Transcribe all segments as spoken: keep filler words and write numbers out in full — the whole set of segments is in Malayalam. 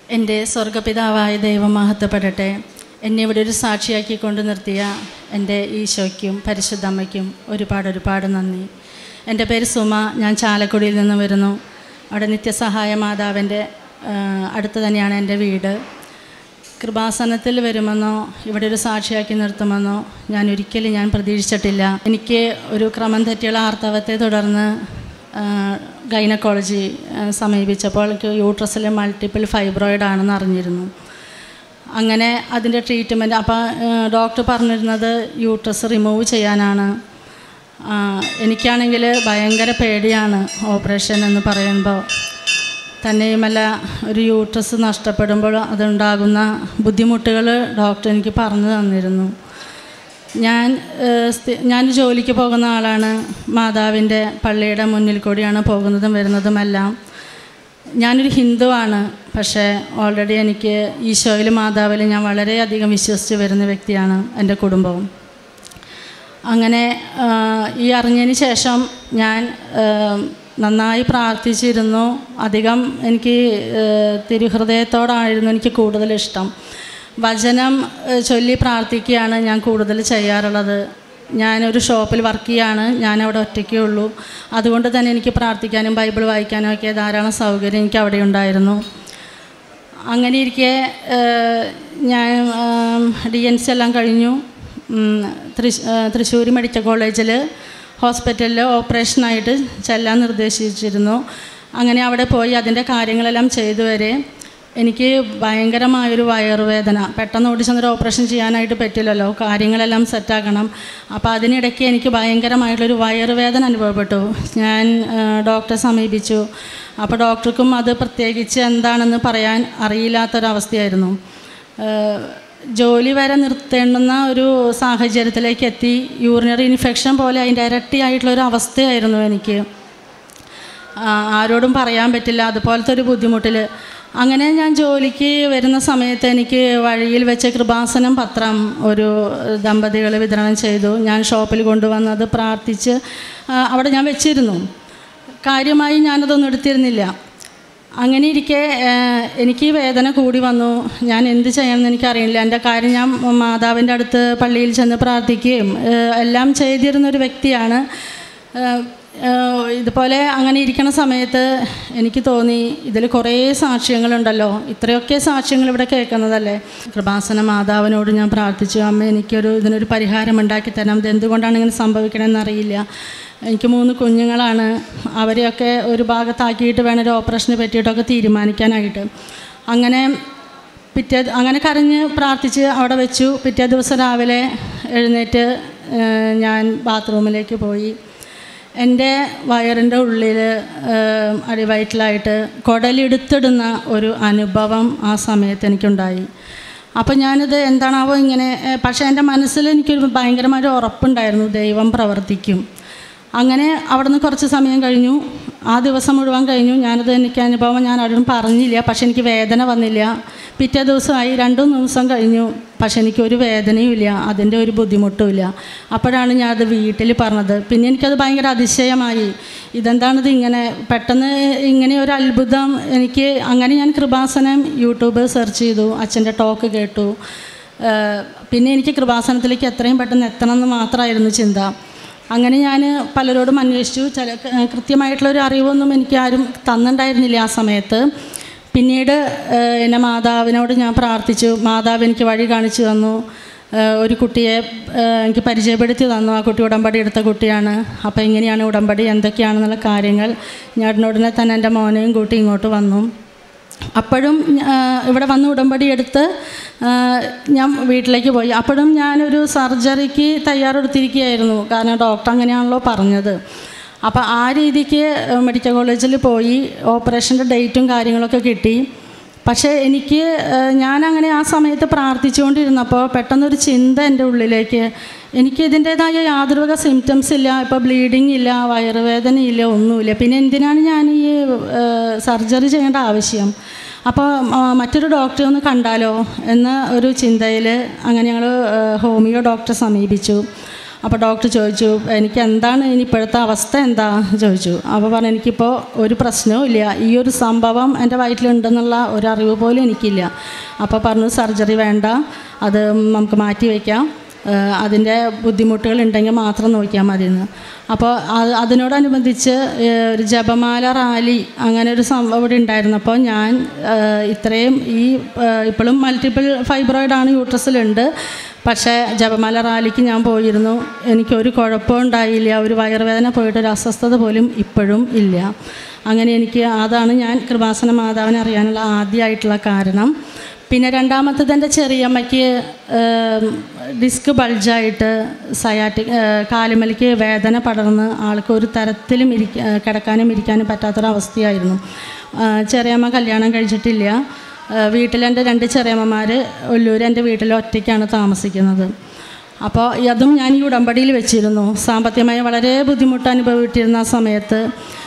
എൻ്റെ സ്വർഗപിതാവായ ദൈവം മഹത്വപ്പെടട്ടെ. എന്നെ ഇവിടെ ഒരു സാക്ഷിയാക്കി കൊണ്ട് നിർത്തിയ എൻ്റെ ഈശോയ്ക്കും പരിശുദ്ധമ്മയ്ക്കും ഒരുപാട് ഒരുപാട് നന്ദി. എൻ്റെ പേര് സുമ. ഞാൻ ചാലക്കുടിയിൽ നിന്ന് വരുന്നു. അവിടെ നിത്യസഹായ മാതാവിൻ്റെ അടുത്ത് തന്നെയാണ് എൻ്റെ വീട്. കൃപാസനത്തിൽ വരുമെന്നോ ഇവിടെ ഒരു സാക്ഷിയാക്കി നിർത്തുമെന്നോ ഞാൻ ഒരിക്കലും ഞാൻ പ്രതീക്ഷിച്ചിട്ടില്ല. എനിക്ക് ഒരു ക്രമം തെറ്റിയുള്ള ആർത്തവത്തെ തുടർന്ന് ഗൈനക്കോളജി സമീപിച്ചപ്പോൾ എനിക്ക് യൂട്രസിൽ മൾട്ടിപ്പിൾ ഫൈബ്രോയിഡ് ആണെന്ന് അറിഞ്ഞിരുന്നു. അങ്ങനെ അതിൻ്റെ ട്രീറ്റ്മെൻറ്റ് അപ്പോൾ ഡോക്ടർ പറഞ്ഞിരുന്നത് യൂട്രസ് റിമൂവ് ചെയ്യാനാണ്. എനിക്കാണെങ്കിൽ ഭയങ്കര പേടിയാണ് ഓപ്പറേഷൻ എന്ന് പറയുമ്പോൾ. തന്നെയുമല്ല, ഒരു യൂട്രസ് നഷ്ടപ്പെടുമ്പോൾ അതുണ്ടാകുന്ന ബുദ്ധിമുട്ടുകൾ ഡോക്ടർ എനിക്ക് പറഞ്ഞു തന്നിരുന്നു. ഞാൻ ഞാൻ ജോലിക്ക് പോകുന്ന ആളാണ്. മാതാവിൻ്റെ പള്ളിയുടെ മുന്നിൽ കൂടിയാണ് പോകുന്നതും വരുന്നതുമെല്ലാം. ഞാനൊരു ഹിന്ദുവാണ്. പക്ഷേ ഓൾറെഡി എനിക്ക് ഈശോയിൽ മാതാവിൽ ഞാൻ വളരെയധികം വിശ്വസിച്ച് വരുന്ന വ്യക്തിയാണ് എൻ്റെ കുടുംബവും. അങ്ങനെ ഈ അറിഞ്ഞതിന് ശേഷം ഞാൻ നന്നായി പ്രാർത്ഥിച്ചിരുന്നു. അധികം എനിക്ക് തിരുഹൃദയത്തോടായിരുന്നു എനിക്ക് കൂടുതൽ ഇഷ്ടം. വചനം ചൊല്ലി പ്രാർത്ഥിക്കുകയാണ് ഞാൻ കൂടുതൽ ചെയ്യാറുള്ളത്. ഞാനൊരു ഷോപ്പിൽ വർക്ക് ചെയ്യുകയാണ്. ഞാനവിടെ ഒറ്റയ്ക്കേ ഉള്ളൂ. അതുകൊണ്ട് തന്നെ എനിക്ക് പ്രാർത്ഥിക്കാനും ബൈബിൾ വായിക്കാനും ഒക്കെ ധാരാളം സൗകര്യം എനിക്ക് അവിടെ ഉണ്ടായിരുന്നു. അങ്ങനെ ഇരിക്കെ ഞാൻ ഡി എൻ സി എല്ലാം കഴിഞ്ഞു. തൃശ് തൃശ്ശൂർ മെഡിക്കൽ കോളേജിൽ ഹോസ്പിറ്റലിൽ ഓപ്പറേഷനായിട്ട് ചെല്ലാൻ നിർദ്ദേശിച്ചിരുന്നു. അങ്ങനെ അവിടെ പോയി അതിൻ്റെ കാര്യങ്ങളെല്ലാം ചെയ്തു വരെ എനിക്ക് ഭയങ്കരമായൊരു വയറുവേദന. പെട്ടെന്ന് ഓടിച്ചെന്നൊരു ഓപ്പറേഷൻ ചെയ്യാനായിട്ട് പറ്റില്ലല്ലോ, കാര്യങ്ങളെല്ലാം സെറ്റാക്കണം. അപ്പോൾ അതിനിടയ്ക്ക് എനിക്ക് ഭയങ്കരമായിട്ടുള്ളൊരു വയറുവേദന അനുഭവപ്പെട്ടു. ഞാൻ ഡോക്ടറെ സമീപിച്ചു. അപ്പോൾ ഡോക്ടർക്കും അത് പ്രത്യേകിച്ച് എന്താണെന്ന് പറയാൻ അറിയില്ലാത്തൊരവസ്ഥയായിരുന്നു. ജോലി വരെ നിർത്തേണ്ടുന്ന ഒരു സാഹചര്യത്തിലേക്ക് എത്തി. യൂറിനറി ഇൻഫെക്ഷൻ പോലെ അതിൻ്റെ ഇരട്ടിയായിട്ടുള്ളൊരു അവസ്ഥയായിരുന്നു എനിക്ക്. ആരോടും പറയാൻ പറ്റില്ല, അതുപോലത്തെ ഒരു ബുദ്ധിമുട്ടിൽ. അങ്ങനെ ഞാൻ ജോലിക്ക് വരുന്ന സമയത്ത് എനിക്ക് വഴിയിൽ വെച്ച് കൃപാസനം പത്രം ഒരു ദമ്പതികൾ വിതരണം ചെയ്തു. ഞാൻ ഷോപ്പിൽ കൊണ്ടുവന്നത് പ്രാർത്ഥിച്ച് അവിടെ ഞാൻ വെച്ചിരുന്നു. കാര്യമായി ഞാനതൊന്നും എടുത്തിരുന്നില്ല. അങ്ങനെ ഇരിക്കെ എനിക്ക് വേദന കൂടി വന്നു. ഞാൻ എന്ത് ചെയ്യണമെന്ന് എനിക്കറിയില്ല. എൻ്റെ കാര്യം ഞാൻ മാതാവിൻ്റെ അടുത്ത് പള്ളിയിൽ ചെന്ന് പ്രാർത്ഥിക്കുകയും എല്ലാം ചെയ്തിരുന്നൊരു വ്യക്തിയാണ്. ഇതുപോലെ അങ്ങനെ ഇരിക്കുന്ന സമയത്ത് എനിക്ക് തോന്നി, ഇതിൽ കുറേ സാക്ഷ്യങ്ങളുണ്ടല്ലോ, ഇത്രയൊക്കെ സാക്ഷ്യങ്ങൾ ഇവിടെ കേൾക്കുന്നതല്ലേ. കൃപാസന മാതാവിനോട് ഞാൻ പ്രാർത്ഥിച്ചു, അമ്മ എനിക്കൊരു ഇതിനൊരു പരിഹാരം ഉണ്ടാക്കി തരണം. ഇത് എന്തുകൊണ്ടാണ് ഇങ്ങനെ സംഭവിക്കണമെന്നറിയില്ല. എനിക്ക് മൂന്ന് കുഞ്ഞുങ്ങളാണ്. അവരെയൊക്കെ ഒരു ഭാഗത്താക്കിയിട്ട് വേണം ഒരു ഓപ്പറേഷനെ പറ്റിയിട്ടൊക്കെ തീരുമാനിക്കാനായിട്ട്. അങ്ങനെ പിറ്റേ അങ്ങനെ കരഞ്ഞ് പ്രാർത്ഥിച്ച് അവിടെ വെച്ചു. പിറ്റേ ദിവസം രാവിലെ എഴുന്നേറ്റ് ഞാൻ ബാത്റൂമിലേക്ക് പോയി. എൻ്റെ വയറിൻ്റെ ഉള്ളിൽ അടിവയറ്റിലായിട്ട് കുടലെടുത്തിടുന്ന ഒരു അനുഭവം ആ സമയത്ത് എനിക്കുണ്ടായി. അപ്പോൾ ഞാനിത് എന്താണാവോ ഇങ്ങനെ, പക്ഷേ എൻ്റെ മനസ്സിൽ എനിക്കൊരു ഭയങ്കരമായൊരു ഉറപ്പുണ്ടായിരുന്നു, ദൈവം പ്രവർത്തിക്കും. അങ്ങനെ അവിടെ നിന്ന് കുറച്ച് സമയം കഴിഞ്ഞു. ആ ദിവസം മുഴുവൻ കഴിഞ്ഞു. ഞാനത് എനിക്ക് അനുഭവം ഞാൻ ആരോടും പറഞ്ഞില്ല. പക്ഷെ എനിക്ക് വേദന വന്നില്ല. പിറ്റേ ദിവസമായി, രണ്ടു ദിവസം കഴിഞ്ഞു. പക്ഷെ എനിക്കൊരു വേദനയും ഇല്ല, അതിൻ്റെ ഒരു ബുദ്ധിമുട്ടുമില്ല. അപ്പോഴാണ് ഞാനത് വീട്ടിൽ പറഞ്ഞത്. പിന്നെ എനിക്കത് ഭയങ്കര അതിശയമായി. ഇതെന്താണിത് ഇങ്ങനെ പെട്ടെന്ന് ഇങ്ങനെ ഒരു അത്ഭുതം എനിക്ക്. അങ്ങനെ ഞാൻ കൃപാസനം യൂട്യൂബ് സെർച്ച് ചെയ്തു, അച്ഛൻ്റെ ടോക്ക് കേട്ടു. പിന്നെ എനിക്ക് കൃപാസനത്തിലേക്ക് എത്രയും പെട്ടെന്ന് എത്തണം എന്ന് മാത്രമായിരുന്നു ചിന്ത. അങ്ങനെ ഞാൻ പലരോടും അന്വേഷിച്ചു. ചില കൃത്യമായിട്ടുള്ളൊരു അറിവൊന്നും എനിക്ക് ആരും തന്നിട്ടുണ്ടായിരുന്നില്ല ആ സമയത്ത്. പിന്നീട് എന്നെ മാതാവിനോട് ഞാൻ പ്രാർത്ഥിച്ചു. മാതാവ് എനിക്ക് വഴി കാണിച്ചു തന്നു. ഒരു കുട്ടിയെ എനിക്ക് പരിചയപ്പെടുത്തി തന്നു. ആ കുട്ടി ഉടമ്പടി എടുത്ത കുട്ടിയാണ്. അപ്പോൾ ഇങ്ങനെയാണ് ഉടമ്പടി, എന്തൊക്കെയാണെന്നുള്ള കാര്യങ്ങൾ ഞാൻ ഉടനെ തന്നെ എൻ്റെ മോനെയും കൂട്ടി ഇങ്ങോട്ട് വന്നു. അപ്പോഴും ഇവിടെ വന്ന് ഉടമ്പടി എടുത്ത് ഞാൻ വീട്ടിലേക്ക് പോയി. അപ്പോഴും ഞാനൊരു സർജറിക്ക് തയ്യാറെടുത്തിരിക്കുകയായിരുന്നു. കാരണം ഡോക്ടർ അങ്ങനെയാണല്ലോ പറഞ്ഞത്. അപ്പോൾ ആ രീതിക്ക് മെഡിക്കൽ കോളേജിൽ പോയി ഓപ്പറേഷൻ്റെ ഡേറ്റും കാര്യങ്ങളൊക്കെ കിട്ടി. പക്ഷേ എനിക്ക് ഞാനങ്ങനെ ആ സമയത്ത് പ്രാർത്ഥിച്ചുകൊണ്ടിരുന്നപ്പോൾ പെട്ടെന്നൊരു ചിന്ത എൻ്റെ ഉള്ളിലേക്ക്. എനിക്ക് ഇതിൻ്റേതായ യാതൊരു വക സിംറ്റംസ് ഇല്ല, ഇപ്പോൾ ബ്ലീഡിങ് ഇല്ല, വയറുവേദനയില്ല, ഒന്നുമില്ല. പിന്നെ എന്തിനാണ് ഞാൻ ഈ സർജറി ചെയ്യേണ്ട ആവശ്യം? അപ്പോൾ മറ്റൊരു ഡോക്ടറെ ഒന്ന് കണ്ടാലോ എന്ന ഒരു ചിന്തയിൽ അങ്ങനെ ഞങ്ങൾ ഹോമിയോ ഡോക്ടറെ സമീപിച്ചു. അപ്പോൾ ഡോക്ടർ ചോദിച്ചു എനിക്ക് എന്താണ് ഇനി ഇപ്പോഴത്തെ അവസ്ഥ എന്താ ചോദിച്ചു. അപ്പോൾ പറഞ്ഞു എനിക്കിപ്പോൾ ഒരു പ്രശ്നവും ഇല്ല, ഈ ഒരു സംഭവം എൻ്റെ വയറ്റിലുണ്ടെന്നുള്ള ഒരു അറിവ് പോലും എനിക്കില്ല. അപ്പോൾ പറഞ്ഞു സർജറി വേണ്ട, അത് നമുക്ക് മാറ്റി വയ്ക്കാം, അതിൻ്റെ ബുദ്ധിമുട്ടുകൾ ഉണ്ടെങ്കിൽ മാത്രം നോക്കിയാൽ മതിയെന്ന്. അപ്പോൾ അത് അതിനോടനുബന്ധിച്ച് ഒരു ജപമാല റാലി അങ്ങനെ ഒരു സംഭവം ഇവിടെ ഉണ്ടായിരുന്നപ്പോൾ ഞാൻ ഇത്രയും ഈ ഇപ്പോഴും മൾട്ടിപ്പിൾ ഫൈബ്രോയിഡാണ് യൂട്രസിലുണ്ട്, പക്ഷേ ജപമാല റാലിക്ക് ഞാൻ പോയിരുന്നു. എനിക്കൊരു കുഴപ്പവും ഉണ്ടായില്ല, ഒരു വയറുവേദന പോയിട്ടൊരു അസ്വസ്ഥത പോലും ഇപ്പോഴും ഇല്ല. അങ്ങനെ എനിക്ക് അതാണ് ഞാൻ കൃപാസന മാതാവിനെ അറിയാനുള്ള ആദ്യമായിട്ടുള്ള കാരണം. പിന്നെ രണ്ടാമത്തത് എൻ്റെ ചെറിയമ്മയ്ക്ക് ഡിസ്ക് ബൾജായിട്ട് സയാറ്റിക് കാലുമലിക്ക് വേദന പടർന്ന് ആൾക്ക് ഒരു തരത്തിലും ഇരിക്ക കിടക്കാനും ഇരിക്കാനും പറ്റാത്തൊരവസ്ഥയായിരുന്നു. ചെറിയമ്മ കല്യാണം കഴിച്ചിട്ടില്ല. വീട്ടിലെൻ്റെ രണ്ട് ചെറിയമ്മമാർ ഒല്ലൂർ എൻ്റെ വീട്ടിൽ ഒറ്റയ്ക്കാണ് താമസിക്കുന്നത്. അപ്പോൾ അതും ഞാൻ ഈ ഉടമ്പടിയിൽ വെച്ചിരുന്നു. സാമ്പത്തികമായി വളരെ ബുദ്ധിമുട്ട് അനുഭവിച്ചിരുന്ന ആ സമയത്ത്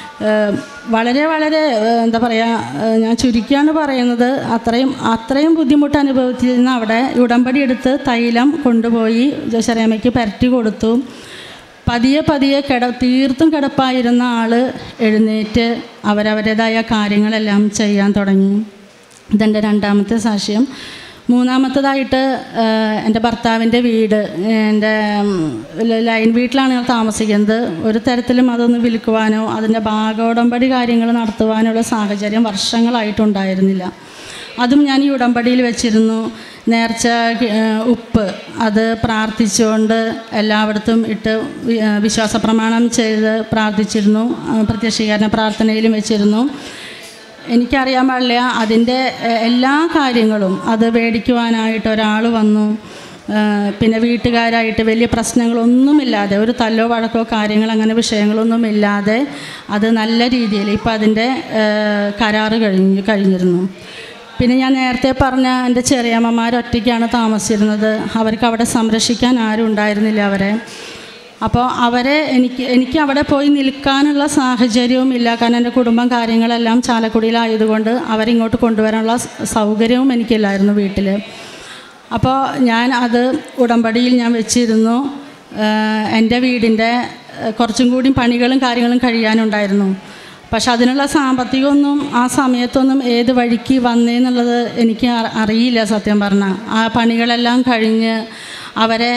വളരെ വളരെ എന്താ പറയുക, ഞാൻ ചുരുക്കിയാണ് പറയുന്നത്, അത്രയും അത്രയും ബുദ്ധിമുട്ട് അനുഭവിച്ചിരുന്ന അവിടെ ഉടമ്പടി എടുത്ത് തൈലം കൊണ്ടുപോയി ചെറിയമ്മയ്ക്ക് പരട്ടി കൊടുത്തു. പതിയെ പതിയെ കിട തീർത്തും കിടപ്പായിരുന്ന ആൾ എഴുന്നേറ്റ് അവരവരുടേതായ കാര്യങ്ങളെല്ലാം ചെയ്യാൻ തുടങ്ങി. ഇതെൻ്റെ രണ്ടാമത്തെ സാക്ഷ്യം. മൂന്നാമത്തേതായിട്ട് എൻ്റെ ഭർത്താവിൻ്റെ വീട്, എൻ്റെ ലൈൻ വീട്ടിലാണ് ഞാൻ താമസിക്കുന്നത്. ഒരു തരത്തിലും അതൊന്ന് വിൽക്കുവാനോ അതിൻ്റെ ഭാഗോടമ്പടി കാര്യങ്ങൾ നടത്തുവാനുള്ള സാഹചര്യം വർഷങ്ങളായിട്ടുണ്ടായിരുന്നില്ല. അതും ഞാൻ ഈ ഉടമ്പടിയിൽ വെച്ചിരുന്നു. നേർച്ച ഉപ്പ് അത് പ്രാർത്ഥിച്ചുകൊണ്ട് എല്ലായിടത്തും ഇട്ട് വിശ്വാസ പ്രമാണം ചെയ്ത് പ്രാർത്ഥിച്ചിരുന്നു. പ്രത്യക്ഷീകരണ പ്രാർത്ഥനയിലും വെച്ചിരുന്നു. എനിക്കറിയാൻ പാടില്ല അതിൻ്റെ എല്ലാ കാര്യങ്ങളും അത് മേടിക്കുവാനായിട്ട് ഒരാൾ വന്നു. പിന്നെ വീട്ടുകാരായിട്ട് വലിയ പ്രശ്നങ്ങളൊന്നുമില്ലാതെ, ഒരു തല്ലോ വഴക്കോ കാര്യങ്ങൾ അങ്ങനെ വിഷയങ്ങളൊന്നുമില്ലാതെ അത് നല്ല രീതിയിൽ ഇപ്പം അതിൻ്റെ കരാറ് കഴിഞ്ഞ് കഴിഞ്ഞിരുന്നു. പിന്നെ ഞാൻ നേരത്തെ പറഞ്ഞ എൻ്റെ ചെറിയമ്മമാർ ഒറ്റയ്ക്കാണ് താമസിച്ചിരുന്നത്. അവർക്ക് അവിടെ സംരക്ഷിക്കാൻ ആരും ഉണ്ടായിരുന്നില്ല അവരെ. അപ്പോൾ അവരെ എനിക്ക് എനിക്ക് അവിടെ പോയി നിൽക്കാനുള്ള സാഹചര്യവും ഇല്ല. കാരണം എൻ്റെ കുടുംബം കാര്യങ്ങളെല്ലാം ചാലക്കുടിയിലായതുകൊണ്ട് അവരിങ്ങോട്ട് കൊണ്ടുവരാനുള്ള സൗകര്യവും എനിക്കില്ലായിരുന്നു വീട്ടിൽ. അപ്പോൾ ഞാൻ അത് ഉടമ്പടിയിൽ ഞാൻ വെച്ചിരുന്നു. എൻ്റെ വീടിൻ്റെ കുറച്ചും കൂടി പണികളും കാര്യങ്ങളും കഴിയാനുണ്ടായിരുന്നു. പക്ഷെ അതിനുള്ള സാമ്പത്തികമൊന്നും ആ സമയത്തൊന്നും ഏത് വഴിക്ക് വന്നേന്നുള്ളത് എനിക്ക് അറിയില്ല സത്യം പറഞ്ഞാൽ. ആ പണികളെല്ലാം കഴിഞ്ഞ് അവരെ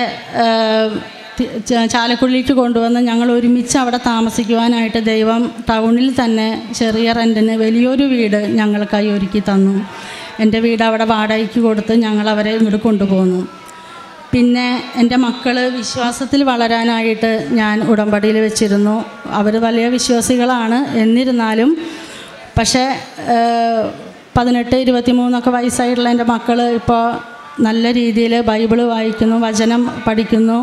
ചാലക്കുടിയിലേക്ക് കൊണ്ടുവന്ന് ഞങ്ങൾ ഒരുമിച്ച് അവിടെ താമസിക്കുവാനായിട്ട് ദൈവം ടൗണിൽ തന്നെ ചെറിയ റെൻറ്റിന് വലിയൊരു വീട് ഞങ്ങൾക്കായി ഒരുക്കി തന്നു. എൻ്റെ വീട് അവിടെ വാടകയ്ക്ക് കൊടുത്ത് ഞങ്ങളവരെ ഇങ്ങോട്ട് കൊണ്ടുപോന്നു. പിന്നെ എൻ്റെ മക്കൾ വിശ്വാസത്തിൽ വളരാനായിട്ട് ഞാൻ ഉടമ്പടിയിൽ വെച്ചിരുന്നു. അവർ വലിയ വിശ്വാസികളാണ്. എന്നിരുന്നാലും പക്ഷേ പതിനെട്ട് ഇരുപത്തി മൂന്നൊക്കെ വയസ്സായിട്ടുള്ള എൻ്റെ മക്കൾ ഇപ്പോൾ നല്ല രീതിയിൽ ബൈബിള് വായിക്കുന്നു, വചനം പഠിക്കുന്നു.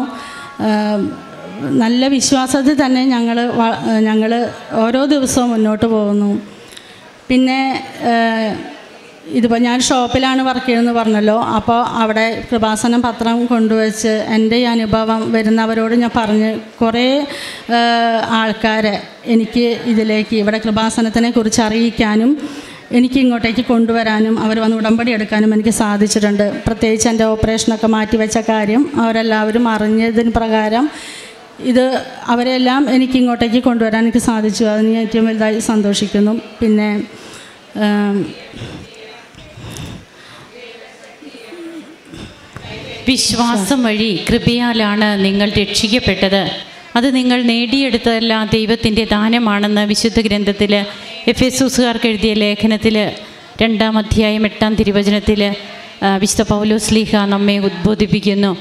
നല്ല വിശ്വാസത്തിൽ തന്നെ ഞങ്ങൾ ഞങ്ങൾ ഓരോ ദിവസവും മുന്നോട്ട് പോകുന്നു. പിന്നെ ഇതിപ്പോൾ ഞാൻ ഷോപ്പിലാണ് വർക്ക് ചെയ്യുന്നതെന്ന് പറഞ്ഞല്ലോ. അപ്പോൾ അവിടെ കൃപാസനം പത്രം കൊണ്ടുവച്ച് എൻ്റെ ഈ അനുഭവം വരുന്നവരോട് ഞാൻ പറഞ്ഞ് കുറേ ആൾക്കാരെ എനിക്ക് ഇതിലേക്ക് ഇവിടെ കൃപാസനത്തിനെ കുറിച്ച് അറിയിക്കാനും എനിക്ക് ഇങ്ങോട്ടേക്ക് കൊണ്ടുവരാനും അവർ വന്ന് ഉടമ്പടി എടുക്കാനും എനിക്ക് സാധിച്ചിട്ടുണ്ട്. പ്രത്യേകിച്ച് എൻ്റെ ഓപ്പറേഷനൊക്കെ മാറ്റിവെച്ച കാര്യം അവരെല്ലാവരും അറിഞ്ഞതിന് പ്രകാരം ഇത് അവരെല്ലാം എനിക്ക് ഇങ്ങോട്ടേക്ക് കൊണ്ടുവരാൻ എനിക്ക് സാധിച്ചു. അതിന് ഏറ്റവും വലുതായി സന്തോഷിക്കുന്നു. പിന്നെ വിശ്വാസം വഴി കൃപയാലാണ് നിങ്ങൾ രക്ഷിക്കപ്പെട്ടത്. അത് നിങ്ങൾ നേടിയെടുത്തതല്ല, ദൈവത്തിൻ്റെ ദാനമാണെന്ന് വിശുദ്ധ ഗ്രന്ഥത്തിൽ എഫെസൂസുകാർക്ക് എഴുതിയ ലേഖനത്തിൽ രണ്ടാം അധ്യായം എട്ടാം തിരുവചനത്തിൽ വിശുദ്ധ പൗലോസ് ശ്ലീഹ നമ്മെ ഉദ്ബോധിപ്പിക്കുന്നു.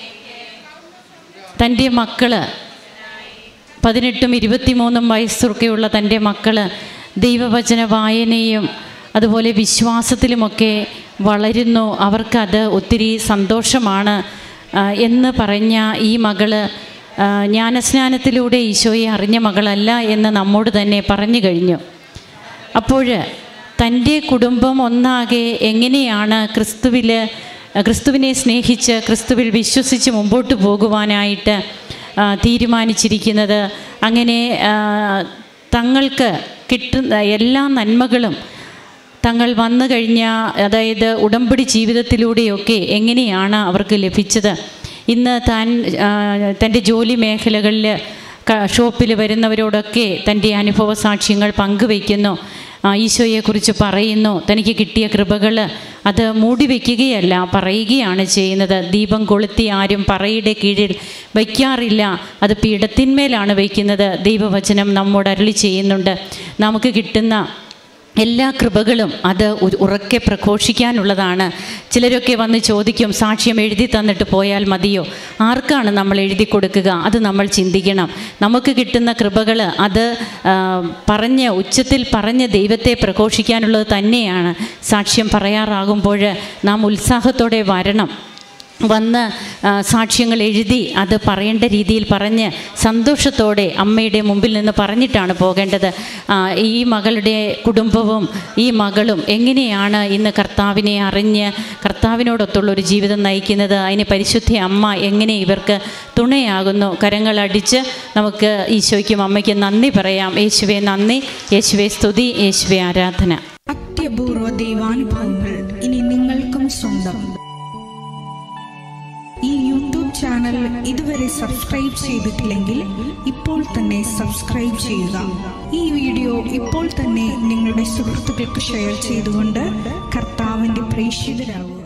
തൻ്റെ മക്കൾ പതിനെട്ടും ഇരുപത്തിമൂന്നും വയസ്സൊക്കെയുള്ള തൻ്റെ മക്കൾ ദൈവവചന വായനയും അതുപോലെ വിശ്വാസത്തിലുമൊക്കെ വളരുന്നു. അവർക്കത് ഒത്തിരി സന്തോഷമാണ് എന്ന് പറഞ്ഞ ഈ മകള് ജ്ഞാനസ്നാനത്തിലൂടെ ഈശോയെ അറിഞ്ഞ മകളല്ല എന്ന് നമ്മോട് തന്നെ പറഞ്ഞു കഴിഞ്ഞു. അപ്പോൾ തൻ്റെ കുടുംബം ഒന്നാകെ എങ്ങനെയാണ് ക്രിസ്തുവിൽ ക്രിസ്തുവിനെ സ്നേഹിച്ച് ക്രിസ്തുവിൽ വിശ്വസിച്ച് മുമ്പോട്ട് പോകുവാനായിട്ട് തീരുമാനിച്ചിരിക്കുന്നത്. അങ്ങനെ തങ്ങൾക്ക് കിട്ടുന്ന എല്ലാ നന്മകളും തങ്ങൾ വന്നു കഴിഞ്ഞ, അതായത് ഉടമ്പടി ജീവിതത്തിലൂടെയൊക്കെ എങ്ങനെയാണ് അവർക്ക് ലഭിച്ചത് ഇന്ന് താൻ തൻ്റെ ജോലി മേഖലകളിൽ ഷോപ്പിൽ വരുന്നവരോടൊക്കെ തൻ്റെ അനുഭവ സാക്ഷ്യങ്ങൾ പങ്കുവയ്ക്കുന്നു, ഈശോയെക്കുറിച്ച് പറയുന്നു. തനിക്ക് കിട്ടിയ കൃപകൾ അത് മൂടി വയ്ക്കുകയല്ല, പറയുകയാണ് ചെയ്യുന്നത്. ദീപം കൊളുത്തി ആരും പറയുടെ കീഴിൽ വയ്ക്കാറില്ല, അത് പീഠത്തിന്മേലാണ് വയ്ക്കുന്നത്. ദൈവവചനം നമ്മോട് അരുളി ചെയ്യുന്നുണ്ട്. നമുക്ക് കിട്ടുന്ന എല്ലാ കൃപകളും അത് ഉറക്കെ പ്രഘോഷിക്കാനുള്ളതാണ്. ചിലരൊക്കെ വന്ന് ചോദിക്കും, സാക്ഷ്യം എഴുതി തന്നിട്ട് പോയാൽ മതിയോ? ആർക്കാണ് നമ്മൾ എഴുതി കൊടുക്കുക? അത് നമ്മൾ ചിന്തിക്കണം. നമുക്ക് കിട്ടുന്ന കൃപകൾ അത് പറഞ്ഞ് ഉച്ചത്തിൽ പറഞ്ഞ് ദൈവത്തെ പ്രഘോഷിക്കാനുള്ളത് തന്നെയാണ്. സാക്ഷ്യം പറയാറാകുമ്പോൾ നാം ഉത്സാഹത്തോടെ വരണം. വന്ന് സാക്ഷ്യങ്ങൾ എഴുതി അത് പറയേണ്ട രീതിയിൽ പറഞ്ഞ് സന്തോഷത്തോടെ അമ്മയുടെ മുമ്പിൽ നിന്ന് പറഞ്ഞിട്ടാണ് പോകേണ്ടത്. ഈ മകളുടെ കുടുംബവും ഈ മകളും എങ്ങനെയാണ് ഇന്ന് കർത്താവിനെ അറിഞ്ഞ് കർത്താവിനോടൊത്തുള്ളൊരു ജീവിതം നയിക്കുന്നത്, അതിന് പരിശുദ്ധ അമ്മ എങ്ങനെ ഇവർക്ക് തുണയാകുന്നു. കരങ്ങളടിച്ച് നമുക്ക് ഈശോയ്ക്കും അമ്മയ്ക്കും നന്ദി പറയാം. യേശുവേ നന്ദി, യേശുവേ സ്തുതി, യേശുവേ ആരാധന. അത്യപൂർവ ദൈവാനുഭവങ്ങൾ ഇനി നിങ്ങൾക്കും സ്വന്തം. ഈ യൂട്യൂബ് ചാനൽ ഇതുവരെ സബ്സ്ക്രൈബ് ചെയ്തിട്ടില്ലെങ്കിൽ ഇപ്പോൾ തന്നെ സബ്സ്ക്രൈബ് ചെയ്യുക. ഈ വീഡിയോ ഇപ്പോൾ തന്നെ നിങ്ങളുടെ സുഹൃത്തുക്കൾക്ക് ഷെയർ ചെയ്തുകൊണ്ട് കർത്താവിൻ്റെ പ്രേക്ഷിതരാകുക.